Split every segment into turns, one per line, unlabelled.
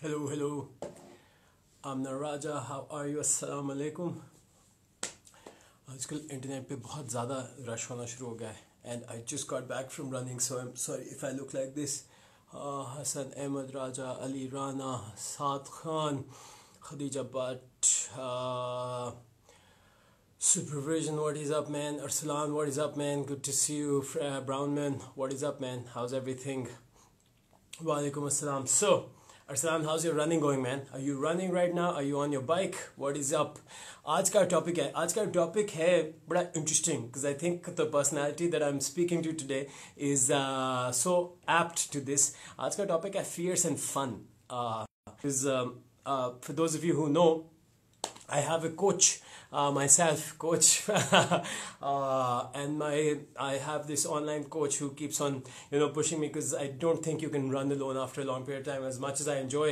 Hello, hello. I'm Naraja. How are you? Assalamu alaikum. आजकल internet पे बहुत ज़्यादा रश होना शुरू हो गया है and I just got back from running so I am sorry if I look like this Hassan Ahmed Raja Ali Rana Saad Khan Khadija Bhatt Supervision, what is up, man? Arsalan, what is up, man? Good to see you. Brown man, what is up, man? How's everything? Walaikum assalam. So, Arsalan, how's your running going, man? Are you running right now? Are you on your bike? What is up? आज का topic है बड़ा interesting because I think the personality that I'm speaking to today is so apt to this. आज का topic है fierce and fun. For those of you who know, I have a coach myself, coach, and I have this online coach who keeps on, pushing me because I don't think you can run alone after a long period of time. As much as I enjoy,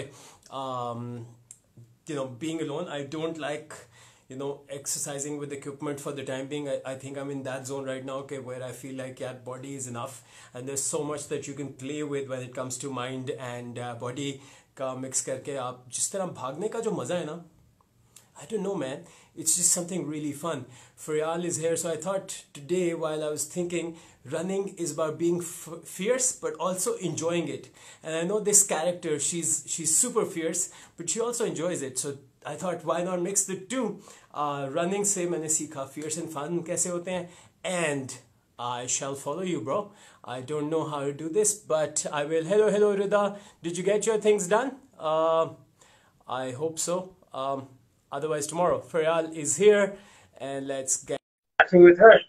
being alone, I don't like, exercising with equipment for the time being. I think I'm in that zone right now, okay, where I feel like body is enough, and there's so much that you can play with when it comes to mind and body का mix करके आप जिस तरह भागने का जो मजा है ना, I don't know, man. It's just something really fun. Faryal is here, so I thought today, while I was thinking, running is about being fierce, but also enjoying it. And I know this character, she's super fierce, but she also enjoys it. So I thought, why not mix the two? Running से मैंने सीखा fierce and fun कैसे होते हैं, and I shall follow you, bro. I don't know how to do this, but I will. Hello, Rida. Did you get your things done? I hope so. Otherwise, tomorrow, Faryal is here, and let's get chatting with her.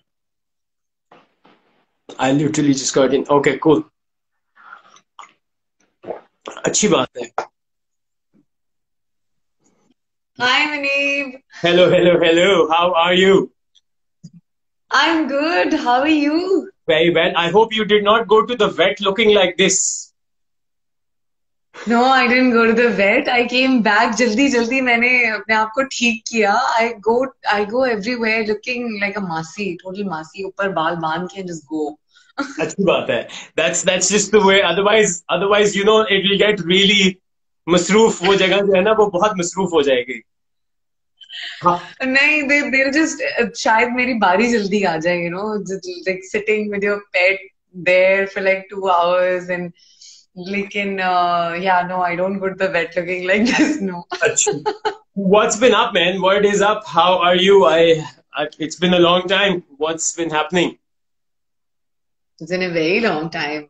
I literally just got in. Okay, cool. अच्छी बात है.
Hi, Maneeb.
Hello. How are you?
I'm good. How are you?
Very well. I hope you did not go to the vet looking like this.
No, I didn't go to the vet. I came back जल्दी मैंने अपने आप को ठीक किया. I go everywhere looking like a मासी, total मासी. ऊपर बाल बांध के just go.
अच्छी बात है. That's just the way. Otherwise, it will get really मसरूफ. वो जगह जो है ना, वो बहुत मसरूफ हो जाएगी.
नहीं, they'll just शायद मेरी बारी जल्दी आ जाए, just like sitting with your pet there for like 2 hours and लेकिन no, I don't go to the vet looking like this, no.
What's been up, man? What is up? How are you? It's been a long time. What's been happening?
It's been a very long time.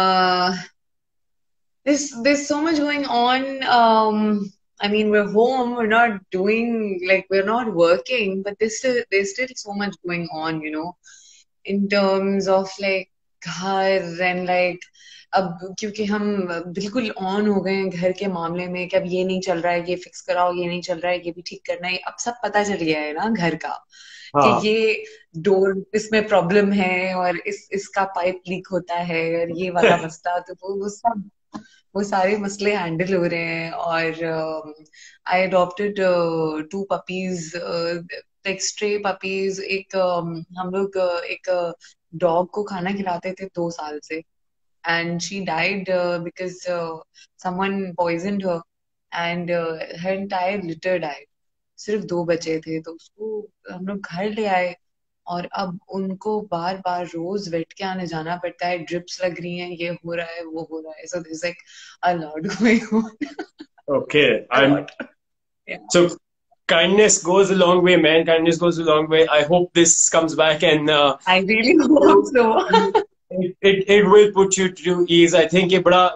There's so much going on. I mean, we're home. We're not doing we're not working, but there's still so much going on, in terms of घर and अब क्योंकि हम बिल्कुल on हो गए हैं घर के मामले में कि अब ये नहीं चल रहा है, ये फिक्स कराओ, ये नहीं चल रहा है, ये भी ठीक करना है. अब सब पता चल गया है ना घर का कि ये डोर इसमें प्रॉब्लम है और इसका पाइप लीक होता है और ये वाला मसला. तो वो सारे मसले हैंडल हो रहे हैं. और I adopted 2 puppies, stray puppies. हम लोग एक डॉग को खाना खिलाते थे 2 साल से, and she died because someone poisoned her and her entire litter died. सिर्फ 2 बचे थे, तो उसको हम लोग घर ले आए और अब उनको बार बार रोज वेट के आने जाना पड़ता है. ड्रिप्स लग रही हैं, ये हो रहा है, वो हो रहा है. So there's a lot going on.
Okay.
Yeah.
So kindness goes a long way, man. Kindness goes a long way. I hope this comes back and
I really hope so.
It will put you to ease. I think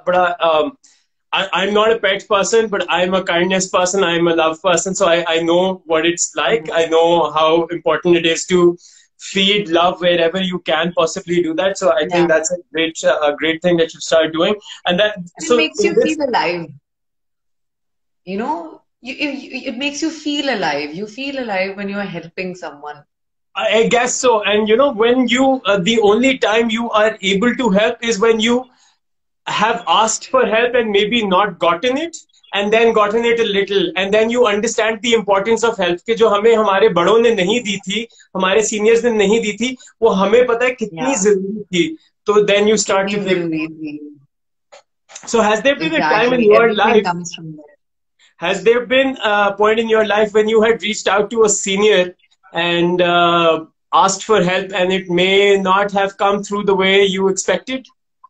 I'm not a pet person, but I'm a kindness person. I'm a love person. So I know what it's like. I know how important it is to feed love wherever you can possibly do that. So I think that's a great thing that you start doing. And
it makes you feel alive. It makes you feel alive. You feel alive when you are helping someone.
I guess so. And when you, the only time you are able to help is when you have asked for help and maybe not gotten it, and then gotten it a little, and then you understand the importance of help के जो हमें हमारे बड़ों ने नहीं दी थी, हमारे seniors ने नहीं दी थी, वो हमें पता है कितनी जरूरी थी. तो then you start to feel. So has there been a time in
Exactly.
your
Everything
life,
comes from there.
has there been a point in your life when you had reached out to a senior and asked for help and it may not have come through the way you expected?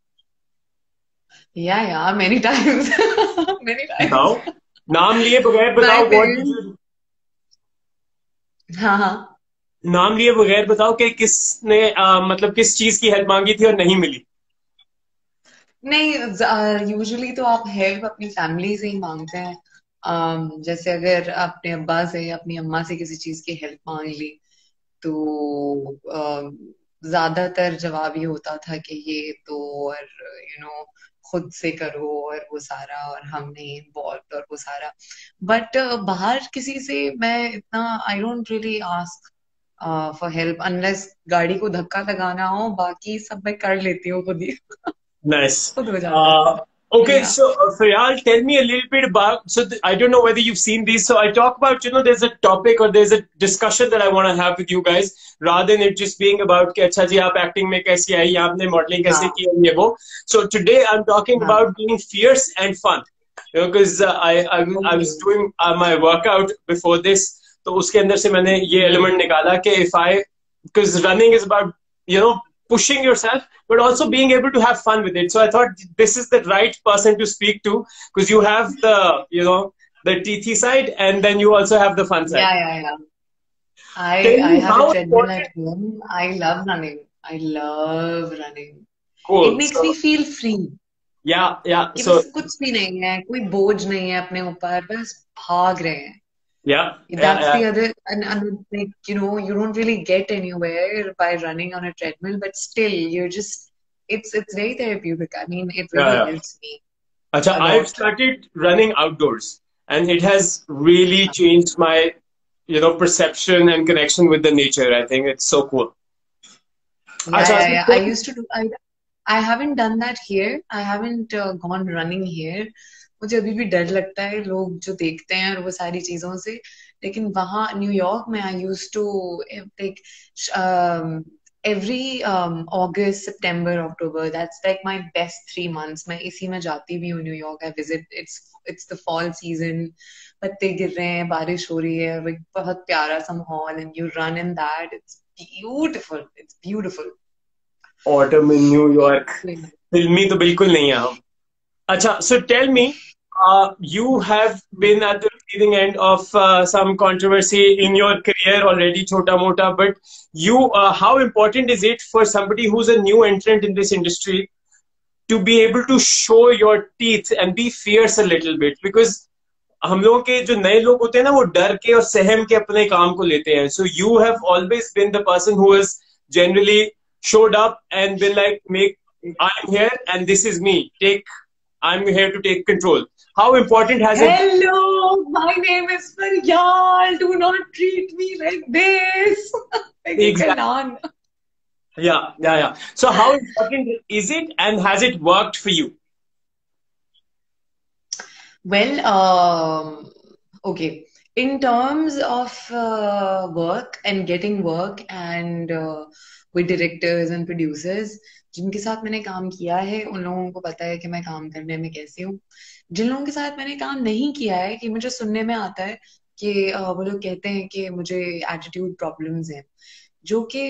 Yeah, many times. Many
बताओ,
times.
नाम लिए बगैर
My
बताओ, what did
parents,
you,
हाँ हाँ,
नाम लिए बगैर बताओ कि किसने मतलब किस चीज की हेल्प मांगी थी और नहीं मिली?
नहीं, यूजुअली तो आप हेल्प अपनी फैमिली से ही मांगते हैं. जैसे अगर अपने अब्बा से या अपनी अम्मा से किसी चीज की हेल्प मांग ली, तो ज्यादातर जवाब ये होता था कि ये तो, और खुद से करो और वो सारा, और हम नहीं इन्वॉल्व और वो सारा. बट बाहर किसी से मैं इतना, I don't really ask for help unless गाड़ी को धक्का लगाना हो. बाकी सब मैं कर लेती हूँ खुद ही.
Nice.
खुद हो जाता
Uh,
है
okay,
या.
so Faryal, tell me a little bit about. So I don't know whether you've seen these. So I talk about, there's a topic or there's a discussion that I want to have with you guys, rather than it just being about कि अच्छा जी आप acting में कैसी आई, आपने modeling कैसे
हाँ
की ये वो. So today I'm talking
हाँ.
about being fierce and fun. Because I
okay.
was doing my workout before this, तो उसके अंदर से मैंने ये element निकाला कि if I, because running is about pushing yourself, but also being able to have fun with it. So I thought this is the right person to speak to, because you have the teethy side, and then you also have the fun side.
या.
Tell
I
me
have a
how
treadmill at
important.
home. I love running. I love running. It
Cool.
makes me
So
feel free.
yeah.
कि
So
बस कुछ भी नहीं है, कोई बोझ नहीं है अपने ऊपर, बस भाग रहे हैं. That's
yeah.
the other, and like, you don't really get anywhere by running on a treadmill, but still, it's very therapeutic. I mean, it
Yeah,
really
yeah.
helps me
Acha,
a
I've
lot.
started running outdoors, and it has really changed my perception and connection with the nature. I think it's so cool. Acha, so
Yeah. I used to do. I haven't done that here. I haven't gone running here. मुझे अभी भी डर लगता है लोग जो देखते हैं और वो सारी चीजों से. लेकिन वहाँ न्यूयॉर्क में I used to like every August September October, that's like my best 3 months. मैं इसी में जाती भी हूँ New York. I visit, it's the fall season. पत्ते गिर रहे हैं, बारिश हो रही है, वो एक बहुत प्यारा सा माहौल, and you run in that. It's beautiful.
autumn in New York. फिल्मी तो बिल्कुल नहीं है हम. अच्छा, so tell me, you have been at the receiving end of some controversy in your career already, chota mota, but how important is it for somebody who's a new entrant in this industry to be able to show your teeth and be fierce a little bit? Because हम लोगों के जो नए लोग होते हैं ना, वो डर के और सहम के अपने काम को लेते हैं. So you have always been the person who has generally showed up and been like, make, I'm here and this is me. I'm here to take control. How important has it?
Hello, my name is Faryal. Do not treat me like this. Like a
Exactly.
Kanan.
Yeah. So how important is it, and has it worked for you?
Well, okay. In terms of work and getting work and with directors and producers, जिनके साथ मैंने काम किया है उन लोगों को पता है कि मैं काम करने में कैसी हूँ. जिन लोगों के साथ मैंने काम नहीं किया है, कि मुझे सुनने में आता है कि वो लोग कहते हैं कि मुझे एटीट्यूड प्रॉब्लम्स हैं, जो कि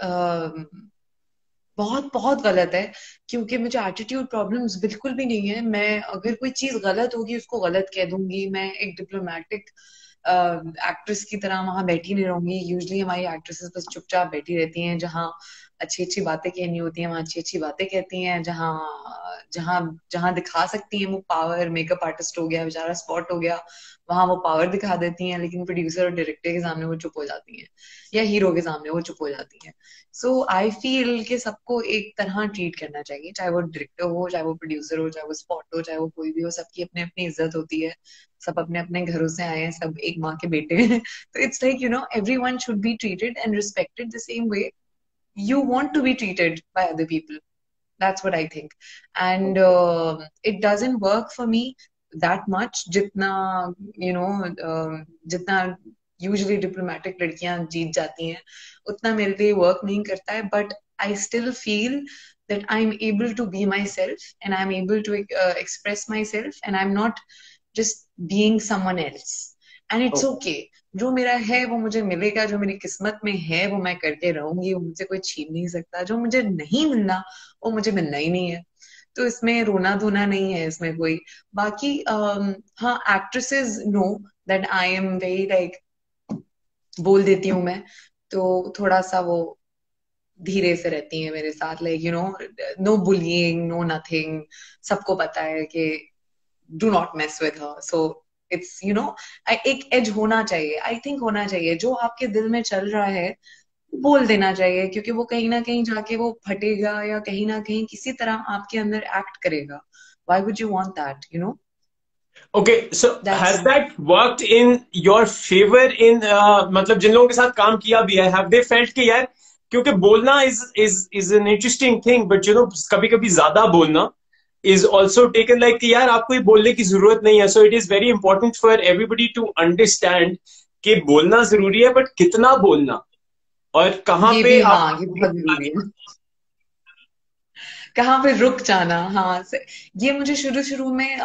बहुत बहुत गलत है. क्योंकि मुझे एटीट्यूड प्रॉब्लम्स बिल्कुल भी नहीं है. मैं अगर कोई चीज गलत होगी उसको गलत कह दूंगी. मैं एक डिप्लोमेटिक एक्ट्रेस की तरह वहां बैठी नहीं रहूंगी. यूजली हमारी एक्ट्रेसेस बस चुपचाप बैठी रहती हैं. जहाँ अच्छी अच्छी बातें कहनी होती हैं वहां अच्छी अच्छी बातें कहती हैं. जहाँ जहाँ जहाँ दिखा सकती हैं वो पावर, मेकअप आर्टिस्ट हो गया बेचारा, स्पॉट हो गया, वहां वो पावर दिखा देती हैं. लेकिन प्रोड्यूसर और डायरेक्टर के सामने वो चुप हो जाती हैं, या हीरो के सामने वो चुप हो जाती हैं. सो आई फील कि सबको एक तरह ट्रीट करना चाहिए, चाहे वो डायरेक्टर हो, चाहे वो प्रोड्यूसर हो, चाहे वो स्पॉट हो, चाहे वो कोई भी हो. सबकी अपनी अपनी इज्जत होती है. सब अपने अपने घरों से आए हैं, सब एक माँ के बेटे हैं. तो it's like everyone should be treated and respected the same way you want to be treated by other people. That's what I think. And it doesn't work for me that much जितना जितना usually diplomatic लड़कियां जीत जाती हैं, उतना मेरे लिए work नहीं करता है. But I still feel that I'm able to be myself and I'm able to express myself and I'm not just being someone else. And it's okay. जो मेरा है वो मुझे मिलेगा, जो मेरी किस्मत में है वो मैं करके रहूंगी, वो मुझे कोई छीन नहीं सकता. जो मुझे नहीं मिलना वो मुझे मिलना ही नहीं है. तो इसमें रोना धोना नहीं है इसमें कोई. बाकी हाँ, actresses know that I am very like, बोल देती हूँ मैं, तो थोड़ा सा वो धीरे से रहती हैं मेरे साथ, like you know, no bullying, no nothing. सबको पता है कि do not mess with her. So it's you know, एक एज होना चाहिए, आई थिंक होना चाहिए. जो आपके दिल में चल रहा है बोल देना चाहिए, क्योंकि वो कहीं ना कहीं जाके वो फटेगा या कहीं ना कहीं किसी तरह आपके अंदर एक्ट करेगा. Why would you want that, you know?
Okay, so
That's
has that worked in your favor in मतलब जिन लोगों के साथ काम किया भी है, have they felt कि यार, क्योंकि बोलना is an interesting thing, but you know कभी कभी ज्यादा बोलना is also taken like कि यार आपको ये बोलने की जरूरत नहीं है. So it is very important for everybody to understand कि बोलना जरूरी है, but कितना बोलना और कहाँ
ये
पे
भी,
आप.
हाँ, ये बहुत जरूरी है. कहाँ पे रुक जाना, हाँ. ये मुझे शुरू शुरू में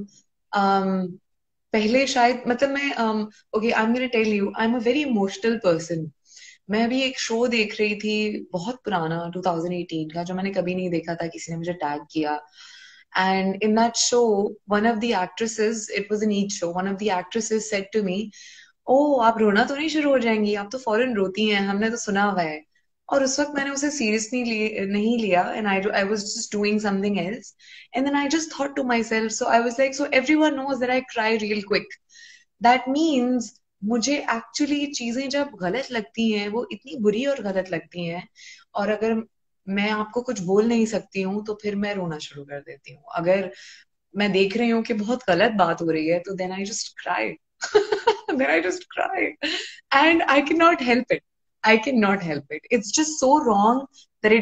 पहले शायद, मतलब मैं okay, I am gonna tell you, I am a very emotional person. मैं अभी एक शो देख रही थी, बहुत पुराना, 2018 का, जो मैंने कभी नहीं देखा था, किसी ने मुझे टैग किया. And in that show, one of the actresses, it was an each show, one of the actresses said to me, oh आप रोना तो नहीं शुरू हो जाएंगी, आप तो फौरन रोती हैं, हमने तो सुना हुआ है. और उस वक्त मैंने उसे सीरियसली नहीं लिया, and I was just doing something else. And then I just thought to myself, so I was like, so everyone knows that I cry real quick. That means मुझे एक्चुअली चीजें जब गलत लगती हैं, वो इतनी बुरी और गलत लगती हैं, और अगर मैं आपको कुछ बोल नहीं सकती हूँ तो फिर मैं रोना शुरू कर देती हूँ. अगर मैं देख रही हूँ कि बहुत गलत बात हो रही है, तो then I just cry. then I just cry. And I cannot help it. I cannot help it. It's just so wrong that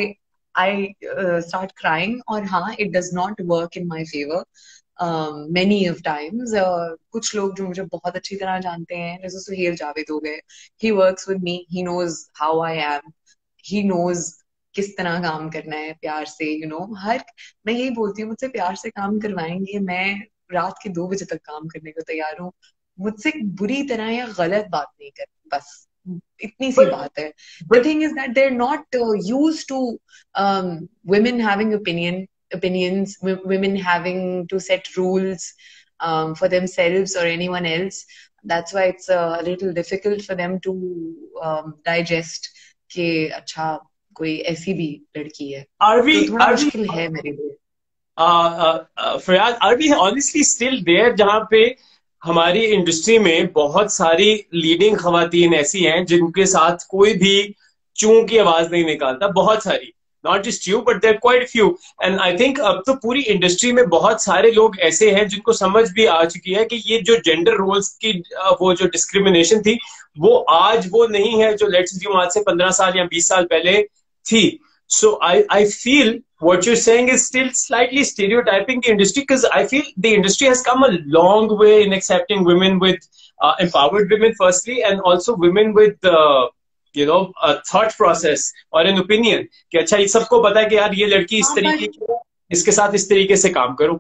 I start crying. और हाँ, it does not work in my favor. Many of times, कुछ लोग जो मुझे बहुत अच्छी तरह जानते हैं, जैसे सुहेल जावेद हो गए, he works with me, he knows how I am, he knows किस तरह काम करना है प्यार से, you know. मैं यही बोलती हूँ, मुझसे प्यार से काम करवाएंगे, मैं रात के 2 बजे तक काम करने को तैयार हूँ. मुझसे बुरी तरह या गलत बात नहीं कर, बस इतनी सी
But
बात है. The
but
thing is that they're not used to women having opinions, women having to set rules for themselves or anyone else. That's why it's a little difficult for them to digest कि अच्छा कोई ऐसी भी लड़की है.
are
तो
we
थोड़ा
are we
मुश्किल है मेरे लिए.
Faryad, are we honestly still there जहां पे हमारी इंडस्ट्री में बहुत सारी लीडिंग खवातीन ऐसी हैं जिनके साथ कोई भी चूं की आवाज नहीं निकालता? बहुत सारी, not just you but there quite few. And I think अब तो पूरी इंडस्ट्री में बहुत सारे लोग ऐसे हैं जिनको समझ भी आ चुकी है कि ये जो जेंडर रोल्स की वो जो डिस्क्रिमिनेशन थी, वो आज वो नहीं है जो लेट्स अज्यूम आज से 15 साल या 20 साल पहले थी. So I feel what you're saying is still slightly stereotyping the industry, because I feel the industry has come a long way in accepting women with empowered women firstly, and also women with you know a thought process or an opinion कि अच्छा ये सबको पता है कि यार ये लड़की इस
हाँ,
तरीके
but
की है, इसके साथ इस तरीके से काम करो.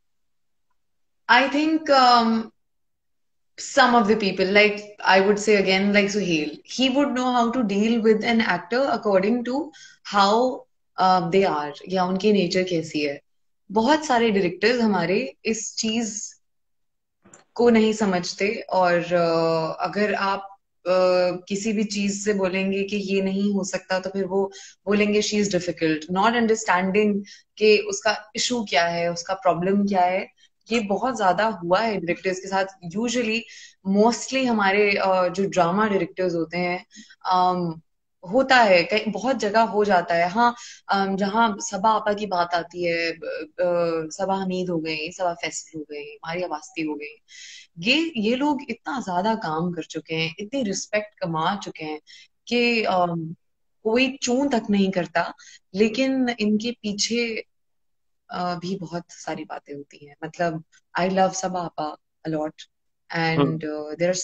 I think some of the people, like I would say again, like Suhail, he would know how to deal with an actor according to how they are, या उनकी नेचर कैसी है. बहुत सारे डायरेक्टर्स हमारे इस चीज को नहीं समझते, और अगर आप किसी भी चीज से बोलेंगे कि ये नहीं हो सकता, तो फिर वो बोलेंगे she is difficult, not understanding कि उसका इशू क्या है, उसका प्रॉब्लम क्या है. ये बहुत ज्यादा हुआ है डायरेक्टर्स के साथ. यूजुअली मोस्टली हमारे जो ड्रामा डायरेक्टर्स होते हैं, होता है कहीं, बहुत जगह हो जाता है. हाँ, जहाँ सबा आपा की बात आती है, सबा हमीद हो गई, सबा फैसल हो गई, मारिया बास्ती हो गई, ये लोग इतना ज्यादा काम कर चुके हैं, इतनी रिस्पेक्ट कमा चुके हैं कि कोई चूं तक नहीं करता. लेकिन इनके पीछे भी बहुत सारी बातें होती हैं. मतलब आई लव सबा आपा a lot, and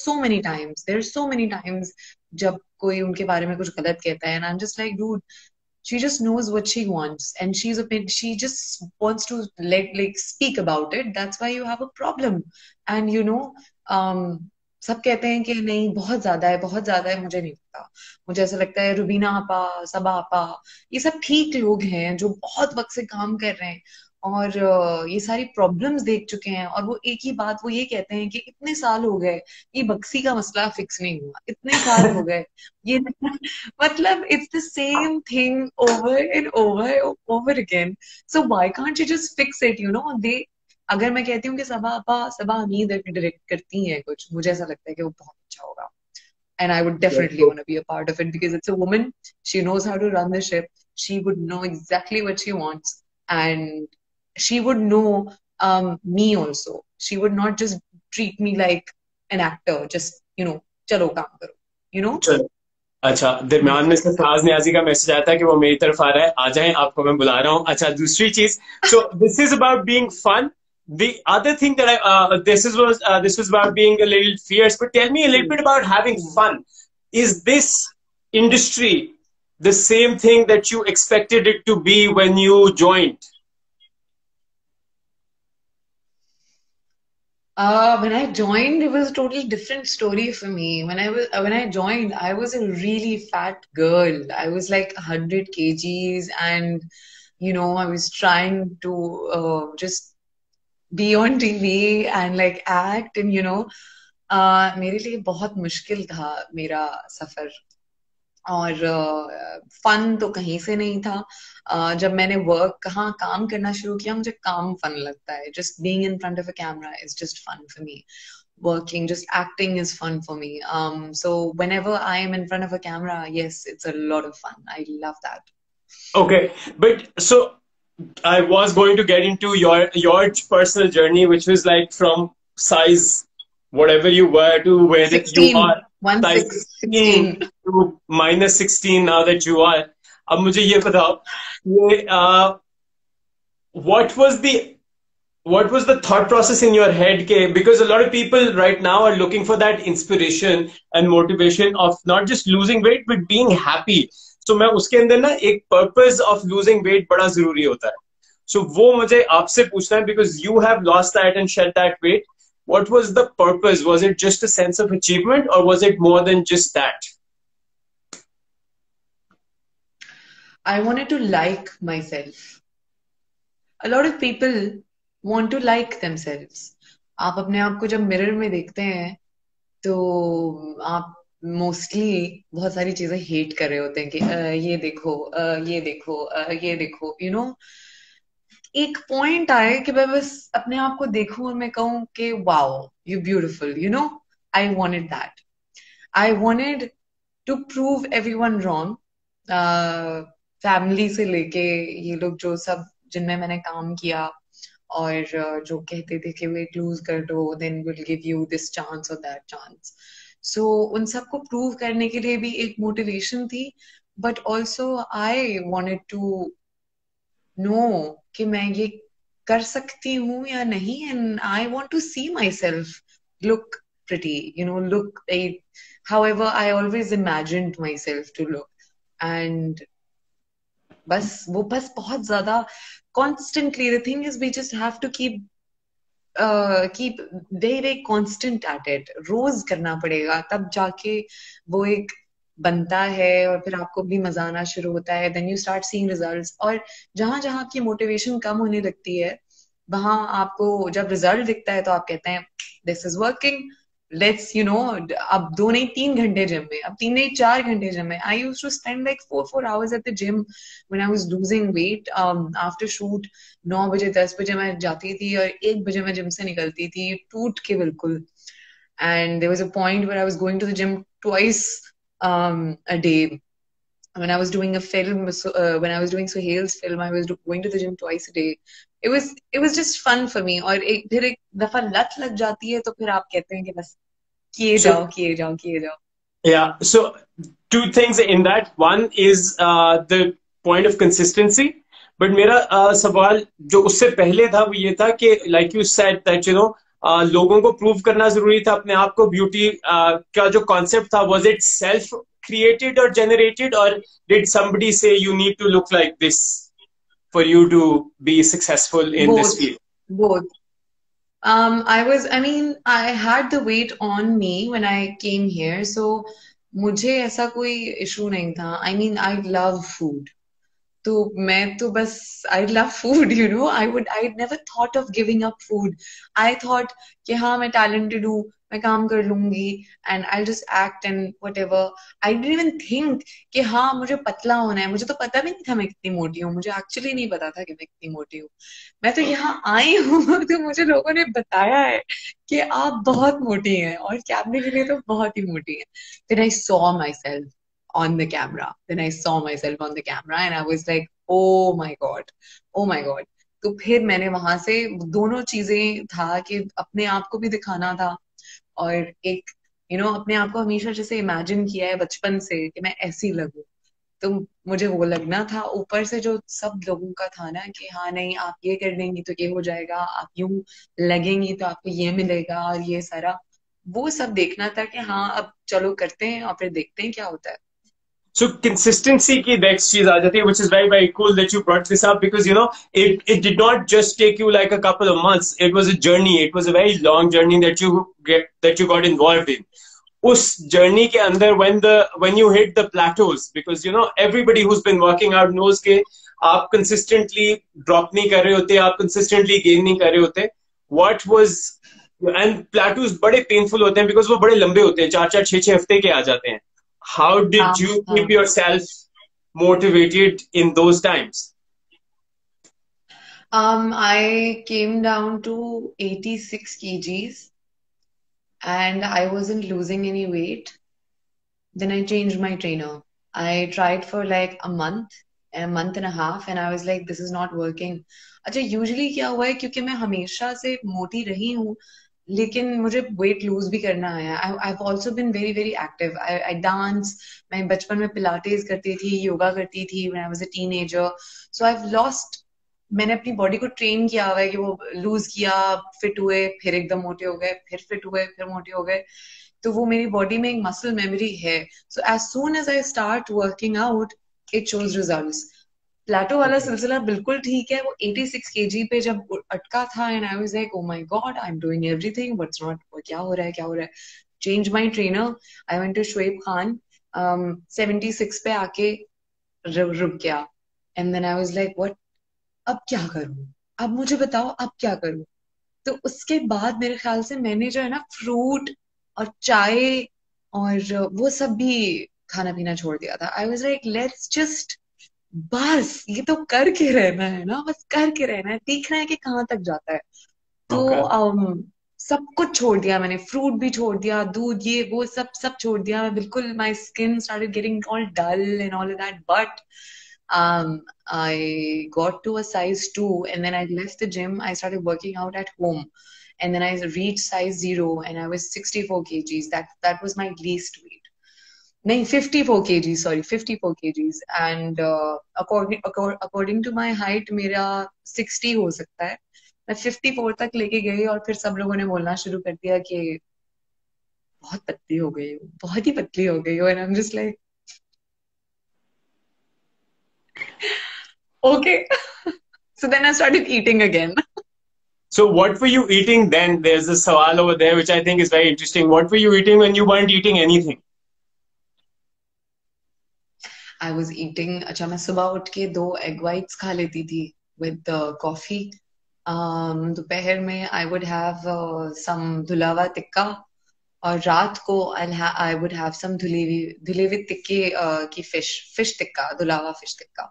there are so many times जब कोई उनके बारे में कुछ गलत कहता है, and I am just like, dude, she just knows what she wants, and she just wants to like speak about it. That's why you have a problem. And सब कहते हैं कि नहीं बहुत ज्यादा है, मुझे नहीं पता। मुझे ऐसा लगता है रुबीना आपा, सबा आपा, ये सब ठीक लोग हैं जो बहुत वक्त से काम कर रहे हैं और ये सारी प्रॉब्लम्स देख चुके हैं, और वो एक ही बात वो ये कहते हैं कि इतने साल हो गए ये बक्सी का मसला फिक्स नहीं हुआ, इतने साल हो गए ये मतलब it's the same thing over and over over again. So why can't you just fix it, they अगर मैं कहती हूँ कि सबा आपा, सबा हमीद डायरेक्ट करती हैं कुछ, मुझे ऐसा लगता है कि वो बहुत अच्छा होगा। And I would definitely want to be a part of it because it's a woman. She knows how to run the ship. She would know exactly what she wants, and she would know me also. She would not just treat me like an actor. Just चलो काम करो.
चलो अच्छा, दरम्यान में से फराज नियाजी का message आता है कि वो मेरी तरफ आ रहा है, आ जाएं, आपको मैं बुला रहा हूँ। अच्छा, दूसरी चीज, so this is about being fun. The other thing that this was about being a little fierce, but tell me a little bit about having fun. Is this industry the same thing that you expected it to be when you joined?
When I joined, it was a totally different story for me. When I joined, I was a really fat girl. I was like 100 kgs, and I was trying to just be on TV and like act, and मेरे लिए बहुत मुश्किल था मेरा सफर, और fun तो कहीं से नहीं था। जब मैंने काम करना शुरू किया, मुझे काम फन लगता है। Just being in front of a camera is just fun for me. Working, just acting is fun for me. So whenever I am in front of a camera, yes, it's a lot of fun. I love that.
Okay, but so I was going to get into your personal journey, which was like from size whatever you were to where
16,
you are, size
16
to -16 now that you are. अब मुझे ये बताओ, what was the thought process in your head? Because a lot of people right now are looking for that inspiration and motivation of not just losing weight but being happy. So मैं उसके अंदर ना एक purpose of losing weight बड़ा जरूरी होता है. So वो मुझे आपसे पूछना है, because you have lost that and shed that weight. What was the purpose? Was it just a sense of achievement, or was it more than just that?
I wanted to like myself. A lot of people want to like themselves. आप अपने आप को जब mirror में देखते हैं तो आप मोस्टली बहुत सारी चीजें हेट कर रहे होते हैं कि ये देखो, ये देखो, ये देखो, एक पॉइंट आए कि मैं बस अपने आप को देखूं और मैं कहूं कि wow, you beautiful, I wanted that. I wanted to prove everyone wrong. Family से लेके ये लोग जो सब जिनमें मैंने काम किया और जो कहते थे कि वेट लूज कर दो, then will give you this chance और दैट चांस। सो उन सबको प्रूव करने के लिए भी एक मोटिवेशन थी, but also I wanted to know कि मैं ये कर सकती हूँ या नहीं, and I want to see myself look pretty, look however I always imagined myself to look. And बस बहुत ज्यादा constantly, the thing is we just have to keep very very constant at it. रोज करना पड़ेगा, तब जाके वो एक बनता है और फिर आपको भी मजा आना शुरू होता है। then you start seeing results. और जहां जहां आपकी मोटिवेशन कम होने लगती है, वहां आपको जब रिजल्ट दिखता है तो आप कहते हैं this is working, let's अब 2 नहीं 3 घंटे जिम में, अब 3 नहीं 4 घंटे जिम में। I used to spend like 4 hours at the gym when I was losing weight. After shoot 9 बजे 10 बजे मैं जाती थी और 1 बजे मैं जिम से निकलती थी टूट के बिल्कुल। And there was a point where I was going to the gym twice a day. When I was doing a film, when I was doing Suhail's film, I was going to the gym twice a day. It was just fun for me. और फिर एक दफा लत लग जाती है तो फिर आप कहते हैं कि बस किए जाओ।
Yeah, so 2 things in that. One is the point of consistency. But मेरा सवाल जो उससे पहले था वो ये था कि like you said that लोगों को प्रूव करना जरूरी था अपने आप को। ब्यूटी का जो कॉन्सेप्ट था, was it self
created or generated, or did somebody say you need to look like this for you to be successful in this
Both,
field?
both. I mean, I had the weight on me when I came here, so मुझे ऐसा कोई issue नहीं था. I mean, I love food. तो मैं तो बस I love food, you know. I never thought of giving up food. I thought कि हाँ मैं talented हूँ, मैं काम कर लूंगी and I'll just act and whatever. I didn't even think कि हाँ मुझे पतला होना है. मुझे तो पता भी नहीं था मैं कितनी मोटी हूँ. मुझे actually नहीं पता था कि मैं कितनी मोटी हूँ. मैं तो यहाँ आई हूँ तो मुझे लोगों ने बताया है कि आप बहुत मोटी हैं और कैमरे के लिए तो बहुत ही मोटी हैं. Then I saw myself on the camera. Then I saw myself on the camera and I was like, oh my God, oh my God. तो फिर मैंने वहां से दोनों चीजें था कि अपने आप को भी दिखाना था और एक अपने आप को हमेशा जैसे इमेजिन किया है बचपन से कि मैं ऐसी लगूं. तो मुझे वो लगना था. ऊपर से जो सब लोगों का था ना कि हाँ नहीं आप ये कर देंगी तो ये हो जाएगा, आप यूं लगेंगी तो आपको ये मिलेगा और ये सारा वो सब देखना था कि हाँ अब चलो करते हैं और फिर देखते हैं क्या होता है.
So consistency की next चीज आ जाती है, which is very very cool that you brought this up, because it did not just take you like a couple of months. It was a journey. It was a very long journey that you got involved in. उस journey के अंदर when you hit the plateaus, because everybody who's been working out knows कि आप consistently drop नहीं कर रहे होते, आप consistently gain नहीं कर रहे होते. What was and plateaus बड़े painful होते हैं because वो बड़े लंबे होते हैं, 4-4, 6-6 हफ्ते के आ जाते हैं. How did you keep yourself motivated in those times?
I came down to 86 kgs and I wasn't losing any weight. Then I changed my trainer. I tried for like a month and a half and I was like, this is not working. अच्छा usually क्या हुआ है क्योंकि मैं हमेशा से मोटी रही हूँ लेकिन मुझे वेट लूज भी करना है. I have also been very very active. I dance. मैं बचपन में पिलाटेस करती थी, योगा करती थी when I was a teenager. So I have lost. मैंने अपनी बॉडी को ट्रेन किया हुआ है कि वो लूज किया, फिट हुए, फिर एकदम मोटे हो गए, फिर फिट हुए, फिर मोटे हो गए. तो वो मेरी बॉडी में एक मसल मेमोरी है. So as soon as I start working out it shows results. Plateau वाला सिलसिला बिल्कुल ठीक है. वो 86 kg पे जब अटका था and I was like oh my god I am doing everything what's not, क्या हो रहा है क्या हो रहा है. Change my trainer. I went to Shoaib Khan. 76 पे आके रुक गया and then I was like what, अब क्या करूं, अब मुझे बताओ अब क्या करूं. तो उसके बाद मेरे ख्याल से मैंने जो है ना फ्रूट और चाय और वो सब भी खाना पीना छोड़ दिया था. I was like let's just बस ये तो करके रहना है ना, बस करके रहना है, देखना है कि कहाँ तक जाता है. तो सब कुछ छोड़ दिया मैंने. फ्रूट भी छोड़ दिया, दूध ये वो सब सब छोड़ दिया. मैं बिल्कुल my skin started getting all dull and all that. But I got to a size 2 and then I left the gym. I started working out at home and then I reached size 0 and I was 64 kgs. That was my least weight. नहीं 54 kgs, sorry 54 kgs. And according to my height मेरा 60 हो सकता है. मैं 54 तक लेके गई और फिर सब लोगों ने बोलना शुरू कर दिया कि बहुत पतली हो गई हो, बहुत ही पतली हो गई हो. And I'm just like okay. So then I started eating again.
So what were you eating then? There's a sawal over there which I think is very interesting. What were you eating when you weren't eating anything?
I was eating. अच्छा मैं सुबह उठ के 2 egg whites खा लेती थी with coffee. दोपहर में I would have some धुला हुआ टिक्का और रात को I would have some धुले हुए टिक्के की fish टिक्का, धुला हुआ fish tikka.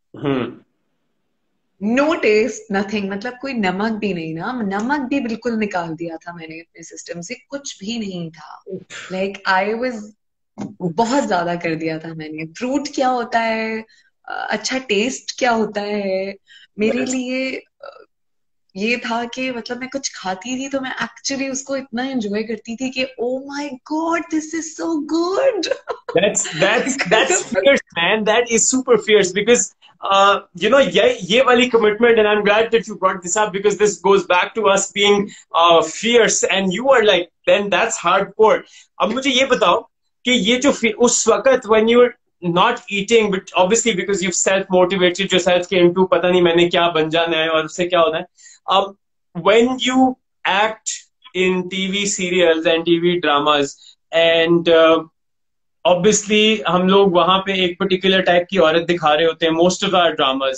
No taste nothing. मतलब कोई नमक भी नहीं ना. नमक भी बिल्कुल निकाल दिया था मैंने अपने सिस्टम से. कुछ भी नहीं था. लाइक आई वाज बहुत ज्यादा कर दिया था मैंने. फ्रूट क्या होता है, अच्छा टेस्ट क्या होता है मेरे लिए ये था कि मतलब मैं कुछ खाती थी तो मैं एक्चुअली उसको इतना एंजॉय करती थी कि oh my god this is so good.
That's fierce, man. That is super fierce because ये वाली commitment, and I'm glad that you brought this up because this goes back to us being fierce, and you are like, then that's hardcore. अब मुझे ये बताओ कि ये जो उस वक्त when you not eating, but obviously because you've self motivated yourself के into पता नहीं मैंने क्या बन जाना है और उससे क्या होना है. When you act in TV serials and TV dramas and obviously हम लोग वहां पे एक particular type की औरत दिखा रहे होते हैं most of our dramas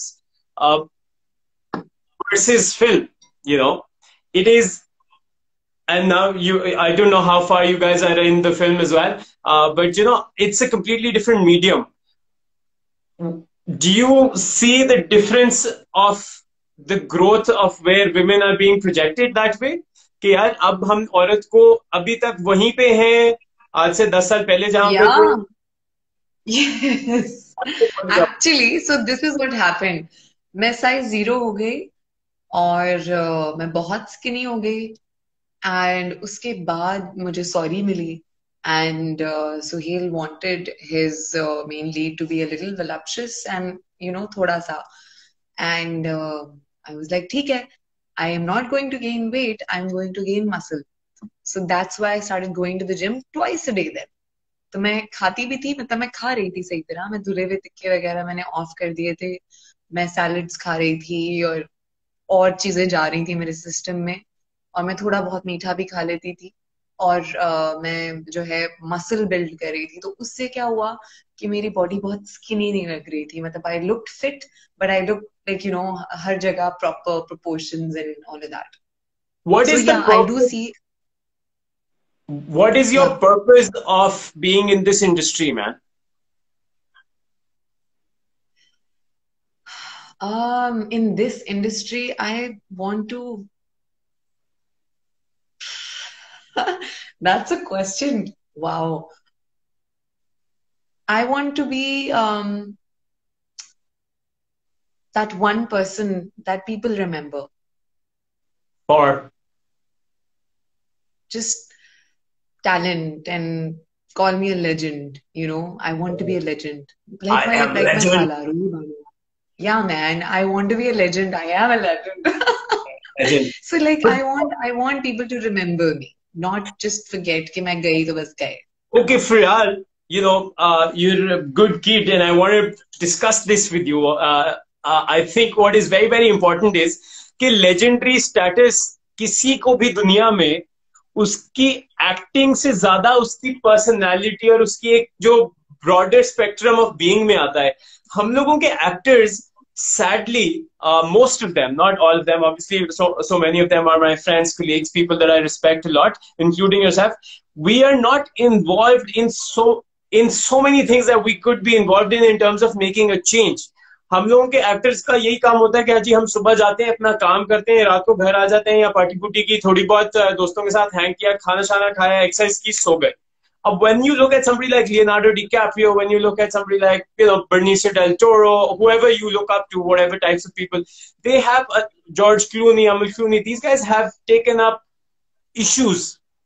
versus film, you know, it is. And now I don't know how far you guys are in the film as well, but you know, it's a completely different medium. Do you see the difference of the growth of where women are being projected that way? कि यार अब हम औरत को अभी तक वहीं पे हैं आज से 10 साल पहले जहां पे कोई.
Yes. Actually, so this is what happened. मैं size 0 हो गई और मैं बहुत skinny हो गई. And उसके बाद मुझे सॉरी मिली and Suhail wanted his main lead to be a little voluptuous and you know थोड़ा सा and I was like ठीक है, I am not going to gain weight, I am going to gain muscle. So that's why I started going to the gym twice a day then. तो मैं खाती भी थी, मतलब मैं खा रही थी सही तरह, मैं धुले हुए टिक्के वगैरह मैंने ऑफ कर दिए थे, मैं सैलड्स खा रही थी और चीजें जा रही थी मेरे सिस्टम में और मैं थोड़ा बहुत मीठा भी खा लेती थी और मैं जो है मसल बिल्ड कर रही थी. तो उससे क्या हुआ कि मेरी बॉडी बहुत स्किनी नहीं लग रही थी, मतलब I looked fit but I look like you know हर जगह proper proportions and all of that.
What is the
I do see.
What is your purpose of being in this industry, man?
In this industry, I want to. That's a question. Wow. I want to be that one person that people remember.
Or
just talent and call me a legend, you know. I want to be a legend.
I am a legend.
Yeah, man. I want to be a legend. I am a legend.
legend.
So like I want people to remember me, not just forget कि मैं गई तो बस गए.
Okay, Firal, you know, you're a good kid and I want to discuss this with you. I think what is very, very important is कि legendary status किसी को भी दुनिया में उसकी एक्टिंग से ज्यादा उसकी पर्सनालिटी और उसकी एक जो ब्रॉडर स्पेक्ट्रम ऑफ बीइंग में आता है. हम लोगों के actors sadly most of them, not all of them obviously, so many of them are my friends, colleagues, people that I respect a lot, including yourself. We are not involved in so many things that we could be involved in terms of making a change. हम लोगों के actors का यही काम होता है कि जी हम सुबह जाते हैं, अपना काम करते हैं, रात को घर आ जाते हैं या पार्टी पुटी की, थोड़ी बहुत दोस्तों के साथ हैंग किया, खाना शाना खाया, एक्सरसाइज की, सो गए. When you look at somebody like Leonardo DiCaprio, when you look at somebody like, you know, Benicio del Toro, whoever you look up to, whatever types of people, they have George Clooney, Amal Clooney, these guys have taken up issues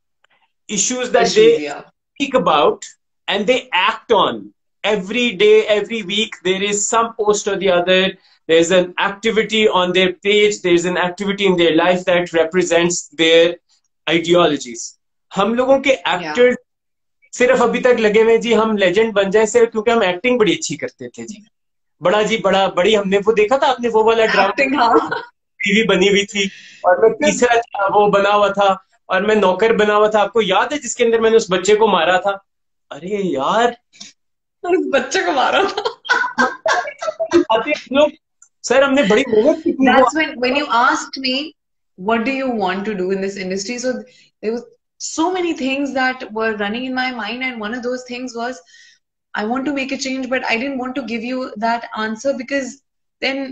that they speak about and they act on. Every day, every week, there is some post or the other. There's an activity on their page. There's an activity in their life that represents their ideologies. हम लोगों के actors सिर्फ अभी तक लगे हुए जी हम legend बन जाए सिर्फ क्योंकि हम एक्टिंग बड़ी अच्छी करते थे जी. बड़ी हमने वो देखा था, आपने वो वाला ड्रामा टीवी बनी हुई थी और मैं तीसरा वो बना हुआ था और मैं नौकर बना हुआ था, आपको याद है, जिसके अंदर मैंने उस बच्चे को मारा था. अरे यार
उस बच्चे को मारा था.
लोग सर हमने बड़ी मेहनत की.
That's when you asked me what do you want to do in this industry, so there was so many things that were running in my mind, and one of those things was I want to make a change, but I didn't want to give you that answer because then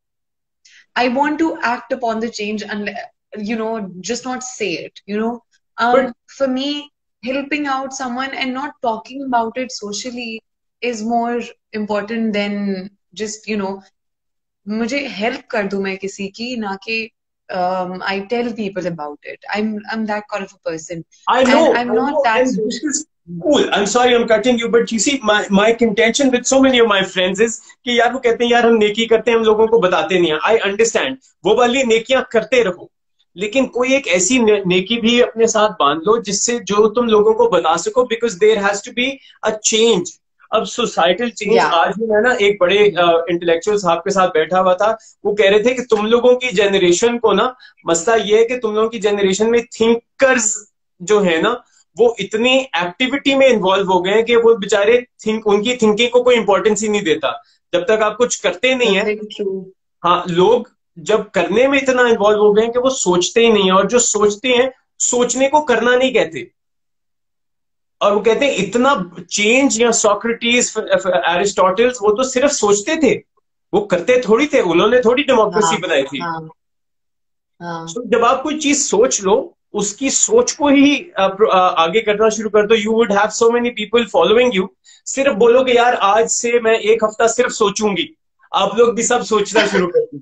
I want to act upon the change and you know just not say it, you know. For me, helping out someone and not talking about it socially is more important than just, you know, मुझे help कर दूं मैं किसी की, ना कि I tell people about it. I'm that kind of a person.
I know.
And I'm not that.
This is cool. I'm sorry I'm cutting you, but you see, my contention with so many of my friends is कि यार वो कहते हैं यार हम नेकी करते हैं, हम लोगों को बताते नहीं हैं. I understand. वो वाली नेकियां करते रहो, लेकिन कोई एक ऐसी नेकी भी अपने साथ बांध लो जिससे जो तुम लोगों को बता सको, because there has to be a change. अब सोसाइटल चेंज,
Yeah.
आज भी मैं ना एक बड़े इंटेलेक्चुअल साहब के साथ बैठा हुआ था, वो कह रहे थे कि तुम लोगों की जनरेशन को ना, मसला ये है कि तुम लोगों की जनरेशन में थिंकर्स जो है ना, वो इतनी एक्टिविटी में इन्वॉल्व हो गए हैं कि वो बेचारे उनकी थिंकिंग को कोई इंपॉर्टेंस ही नहीं देता. जब तक आप कुछ करते नहीं
That's
है.
very true.
हाँ, लोग जब करने में इतना इन्वॉल्व हो गए हैं कि वो सोचते ही नहीं है, और जो सोचते हैं, सोचने को करना नहीं कहते. और वो कहते हैं इतना चेंज, या सोक्रेटिस, एरिस्टोटल्स, वो तो सिर्फ सोचते थे, वो करते थोड़ी थे. उन्होंने थोड़ी डेमोक्रेसी
हाँ
बनाई थी.
हाँ हाँ.
तो जब आप कोई चीज सोच लो, उसकी सोच को ही आगे करना शुरू कर दो, you would have so many people following you. सिर्फ बोलो कि यार आज से मैं एक हफ्ता सिर्फ सोचूंगी, आप लोग भी सब सोचना शुरू कर दो.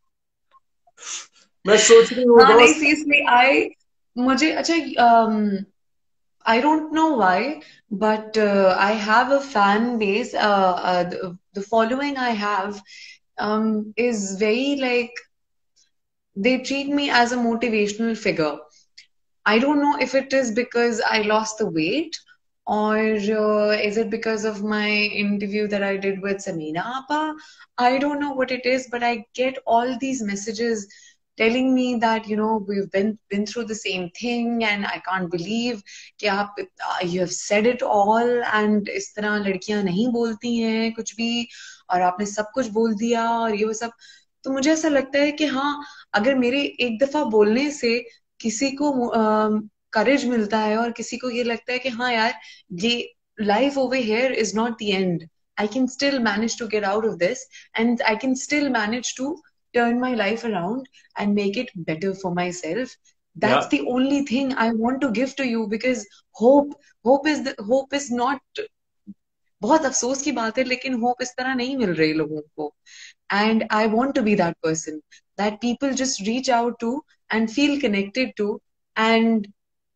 मैं सोच रही हूँ
हाँ नहीं,
दोस्त.
seriously, मुझे अच्छा, I don't know why, but I have a fan base. The following I have is very like, they treat me as a motivational figure. I don't know if it is because I lost the weight, or is it because of my interview that I did with Samina Appa. I don't know what it is, but I get all these messages telling me that, we've been through the same thing, and I can't believe कि आप you have said it all, and इस तरह लड़कियां नहीं बोलती हैं कुछ भी, और आपने सब कुछ बोल दिया, और ये वो सब. तो मुझे ऐसा लगता है कि हाँ, अगर मेरे एक दफा बोलने से किसी को करेज मिलता है, और किसी को ये लगता है कि हाँ यार, ये life over here is not the end, I can still manage to get out of this, and I can still manage to turn my life around and make it better for myself. That's
Yeah.
the only thing I want to give to you, because hope is not, बहुत अफसोस की बात है, लेकिन hope इस तरह नहीं मिल रही लोगों को. And I want to be that person that people just reach out to and feel connected to, and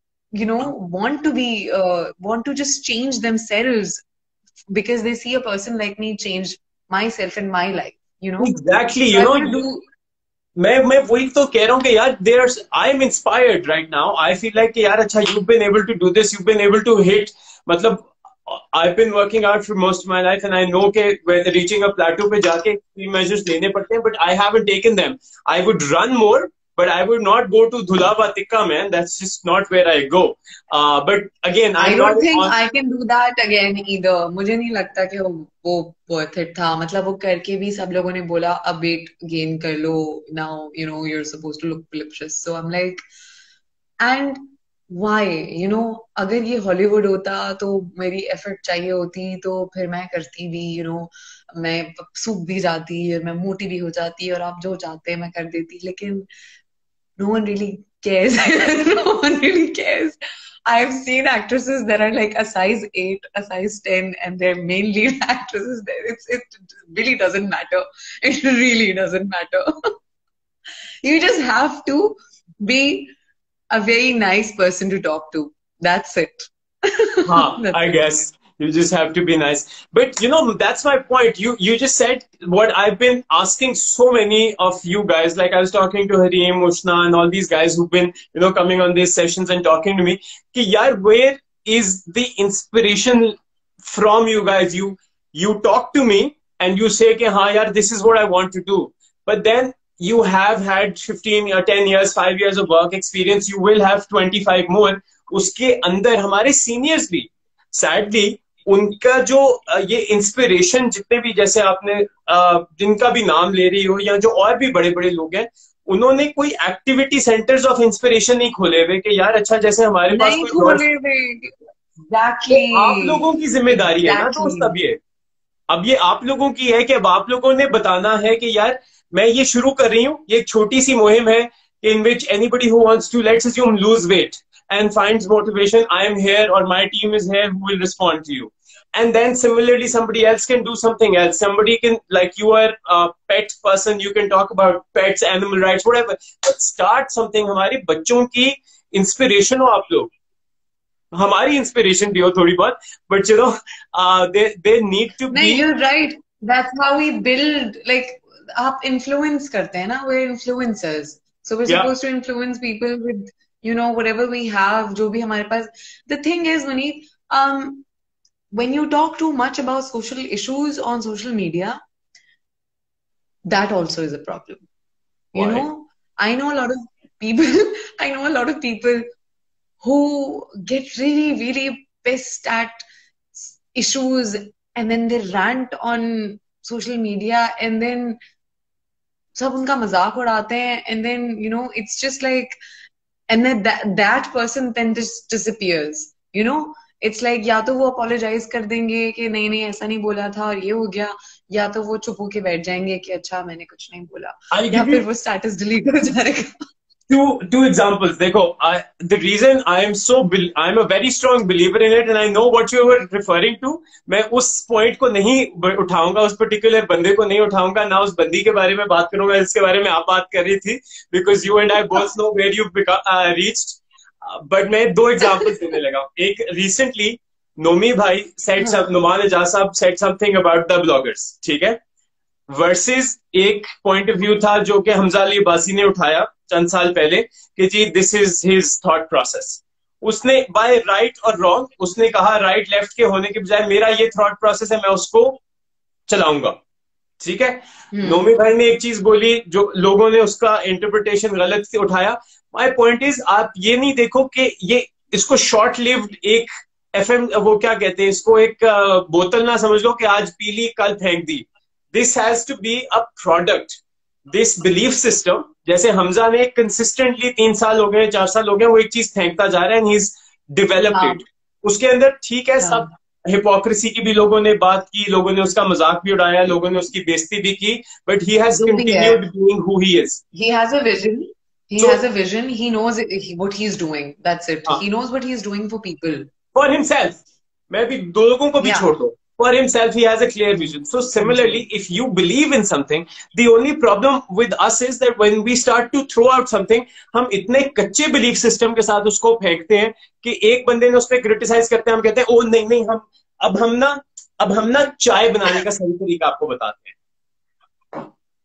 want to just change themselves because they see a person like me change myself in my life.
Exactly,
So I want to do.
मैं वही तो कह रहा हूँ कि यार there's I am inspired right now. I feel like कि यार अच्छा, you've been able to do this, you've been able to hit, मतलब I've been working out for most of my life, and I know कि when reaching a plateau पे जाके extreme measures लेने पड़ते हैं, but I haven't taken them. I would run more, but I would not go to Dhulaba Tikka, man. That's just not where I go. But again,
I
I'm
don't
not
think
on.
I can do that again either. मुझे नहीं लगता कि वो worth it था. मतलब वो करके भी सब लोगों ने बोला अब weight gain कर लो, now you're supposed to look voluptuous. So I'm like, and why? अगर ये हॉलीवुड होता तो मेरी एफर्ट चाहिए होती, तो फिर मैं करती भी, मैं सूख भी जाती, और मैं मोटी भी हो जाती, और आप जो चाहते हैं मैं कर देती, लेकिन no one really cares. No one really cares. I've seen actresses that are like a size 8, a size 10, and they're main lead actresses. It really doesn't matter. It really doesn't matter. You just have to be a very nice person to talk to. That's it.
I guess you just have to be nice. But that's my point. You just said what I've been asking so many of you guys. Like I was talking to Harim, Ushna, and all these guys who've been coming on these sessions and talking to me. Ki yaar, where is the inspiration from you guys? You talk to me and you say ki हाँ यार, this is what I want to do. But then you have had 15 or 10 years, 5 years of work experience. You will have 25 more. उसके अंदर हमारे seniors भी sadly उनका जो ये inspiration, जितने भी जैसे आपने जिनका भी नाम ले रही हो, या जो और भी बड़े बड़े लोग हैं, उन्होंने कोई एक्टिविटी सेंटर्स ऑफ इंस्पिरेशन नहीं खोले हुए कि यार अच्छा जैसे हमारे पास
नहीं
कोई
खोले हुए. Exactly.
तो आप लोगों की जिम्मेदारी है ना दोस्त. अब ये आप लोगों की है कि अब आप लोगों ने बताना है कि यार मैं ये शुरू कर रही हूँ, ये एक छोटी सी मुहिम है, in which anybody who wants to, let's assume, lose weight and finds motivation, I am here, or my team is here who will respond to you. And then similarly, somebody else can do something else. Somebody can, like you are a pet person, you can talk about pets, animal rights, whatever. But start something. हमारे बच्चों की inspiration हो आप लोग, हमारी inspiration भी हो थोड़ी बहुत, but they need to be.
नहीं, you're right. That's how we build. Like आप influence करते हैं ना, we're influencers. So we're
Yeah.
supposed to influence people with, whatever we have, जो भी हमारे पास. The thing is, Maneet, when you talk too much about social issues on social media, that also is a problem. You
Why?
know, I know a lot of people, I know a lot of people who get really, really pissed at issues and then they rant on social media and then सब उनका मजाक उड़ाते हैं and then, it's just like, and then that person then just disappears, it's like या तो वो apologize कर देंगे कि नहीं नहीं ऐसा नहीं बोला था और ये हो गया, या तो वो चुप होके बैठ जाएंगे कि अच्छा मैंने कुछ नहीं बोला, या फिर वो स्टेटस डिलीट हो जाएगा.
Two examples. देखो, the reason I'm a very strong believer in it and I know what you were referring to. मैं उस point को नहीं उठाऊंगा, उस particular बंदे को नहीं उठाऊंगा, ना उस बंदी के बारे में बात करूंगा जिसके बारे में आप बात कर रही थी, because you and I both know where you've reached. But मैं 2 examples देने लगा. एक recently नोमी भाई नुमान एजाज साहब said something about the bloggers, ठीक है, versus एक point of view था जो कि हमजा अली अब्बासी ने उठाया चंद साल पहले कि जी this is his thought process. उसने बाय राइट और रॉन्ग उसने कहा राइट लेफ्ट के होने के बजाय मेरा ये थॉट प्रोसेस है, मैं उसको चलाऊंगा, ठीक है. नोमी भाई ने एक चीज बोली जो लोगों ने उसका इंटरप्रिटेशन गलत से उठाया. माय पॉइंट इज आप ये नहीं देखो कि ये इसको शॉर्ट लिव्ड एक एफएम वो क्या कहते हैं इसको एक बोतल ना समझ लो कि आज पी ली कल फेंक दी. This has to be a product. This belief system, जैसे हमजा ने कंसिस्टेंटली 3 साल हो गए 4 साल हो गए वो एक चीज फेंकता जा रहा है and he is developed it. उसके अंदर ठीक है सब हिपोक्रेसी की भी लोगों ने बात की, लोगों ने उसका मजाक भी उड़ाया, लोगों ने उसकी बेइज्जती भी की, but he has continued being who he is.
He has a vision. He has a vision. He knows what he is doing. That's it. He knows what he is doing for people.
For himself. मैं भी दो लोगों को भी छोड़ दो. For himself, he has a clear vision. So similarly, if you believe in something, the only problem with us is that when we start to throw out something, हम इतने कच्चे belief system के साथ उसको फेंकते हैं कि एक बंदे ने उस पर criticize करते हैं, हम कहते हैं ओ नहीं नहीं अब हम ना चाय बनाने का सही तरीका आपको बताते हैं.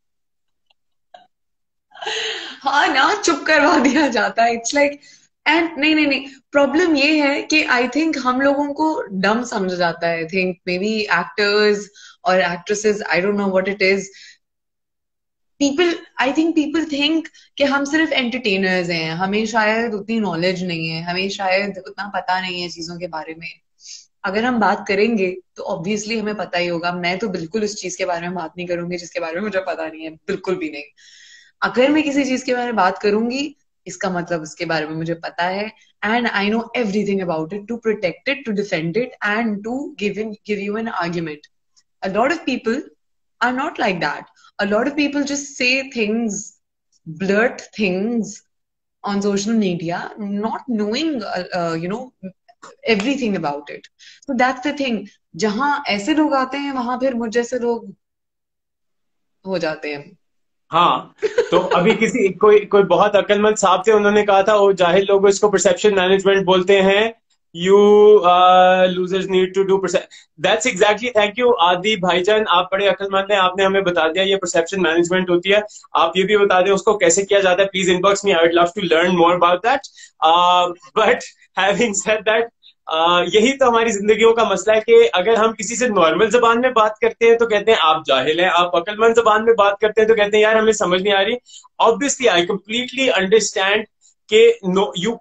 हाँ ना, चुप करवा दिया जाता है. It's like, एंड नहीं प्रॉब्लम ये है कि आई थिंक हम लोगों को डम समझा जाता है. आई थिंक मे बी एक्टर्स और actresses, I don't know what it is. People think कि हम सिर्फ एंटरटेनर्स हैं, हमें शायद उतनी नॉलेज नहीं है, हमें शायद उतना पता नहीं है चीजों के बारे में. अगर हम बात करेंगे तो ऑब्वियसली हमें पता ही होगा. मैं तो बिल्कुल उस चीज के बारे में बात नहीं करूंगी जिसके बारे में मुझे पता नहीं है, बिल्कुल भी नहीं. अगर मैं किसी चीज के बारे में बात करूंगी इसका मतलब उसके बारे में मुझे पता है, and I know everything about it to protect it, to defend it and to give you an argument. A lot of people are not like that. A lot of people just say things, blurt things on social media, not knowing everything about it. So that's the thing. जहां ऐसे लोग आते हैं वहां फिर मुझ जैसे लोग हो जाते हैं.
हाँ, तो अभी कोई बहुत अक्लमंद साहब थे, उन्होंने कहा था वो जाहिल लोग इसको परसेप्शन मैनेजमेंट बोलते हैं. You losers need to do that's exactly. Thank you Adi भाईजान, आप बड़े अक्लमंद हैं, आपने हमें बता दिया ये परसेप्शन मैनेजमेंट होती है. आप ये भी बता दें उसको कैसे किया जाता है. Please inbox me, I would love to learn more about that. But having said that, यही तो हमारी जिंदगियों का मसला है कि अगर हम किसी से नॉर्मल जबान में बात करते हैं तो कहते हैं आप जाहिल हैं, आप अक्लमंद जबान में बात करते हैं तो कहते हैं यार हमें समझ नहीं आ रही. ऑब्वियसली आई कंप्लीटली अंडरस्टैंड कि no you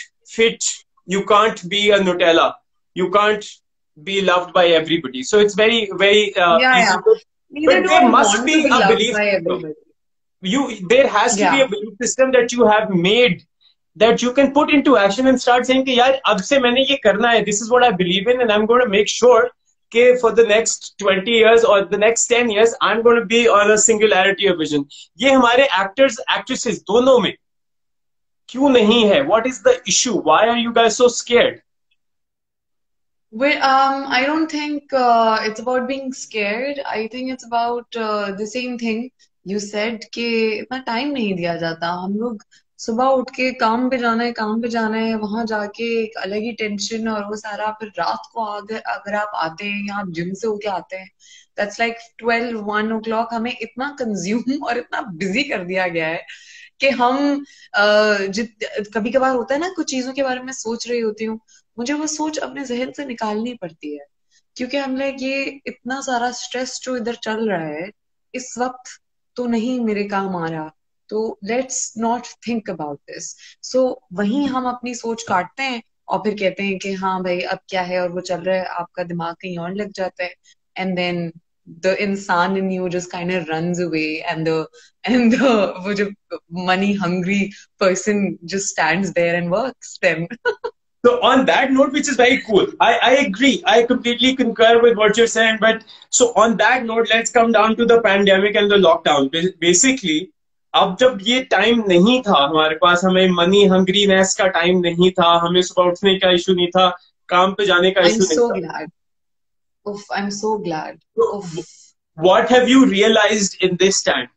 can't be a Nutella, you can't be loved by everybody. So it's very easy to, but there must be a belief system. There has to be a belief system that you have made, that you can put into action and start saying कि यार अब से मैंने ये करना है, this is what I believe in and I'm going to make sure कि for the next 20 years or the next 10 years I'm going to be on a singularity of vision. ये हमारे actors actresses दोनों में क्यों नहीं है? What is the issue? Why are you guys so scared?
Well, I don't think it's about being scared. I think it's about the same thing you said कि इतना time नहीं दिया जाता. हम लोग सुबह उठ के काम पे जाना है, वहां जाके एक अलग ही टेंशन और वो सारा. फिर रात को अगर आप आते हैं या आप जिम से होके आते हैं, दैट्स लाइक 12-1 o'clock. हमें इतना कंज्यूम और इतना बिजी कर दिया गया है कि हम कभी कभार होता है ना, कुछ चीजों के बारे में सोच रही होती हूँ, मुझे वो सोच अपने जहन से निकालनी पड़ती है, क्योंकि हम लाइक ये इतना सारा स्ट्रेस जो इधर चल रहा है इस वक्त तो नहीं मेरे काम आ रहा, तो let's not think about this. So वहीं हम अपनी सोच काटते हैं और फिर कहते हैं कि हाँ भाई अब क्या है, और वो चल रहा है, आपका दिमाग कहीं और लग जाता है, and then the insan in you just kind of runs away, and the वो जो money hungry person just stands there and works them.
So on that note, which is very cool, I agree. I completely concur with what you're saying. But so on that note, let's come down to the pandemic and the lockdown. Basically, अब जब ये time नहीं था हमारे पास, हमें money हंग्रीनेस का time नहीं था, हमें सुबह उठने का इशू नहीं था, काम पे जाने का
I'm
इशू नहीं
so
था.
glad. Oof, I'm so glad.
So,
Oof.
what have you realized in this time?